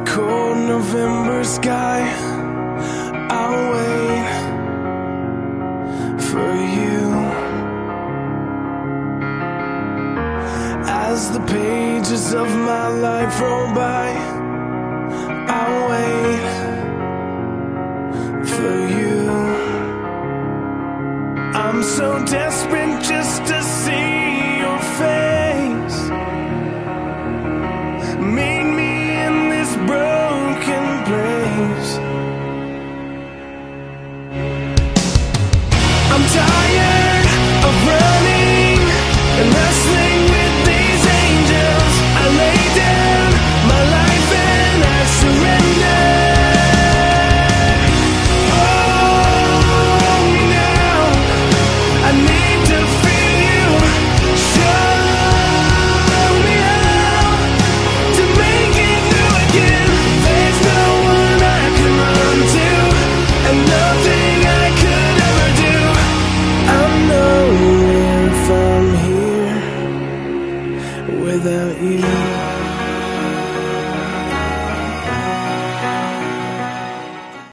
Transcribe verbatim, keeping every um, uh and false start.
cold November sky, I'll wait for you. As the pages of my life roll by, I'll wait for you. I'm so desperate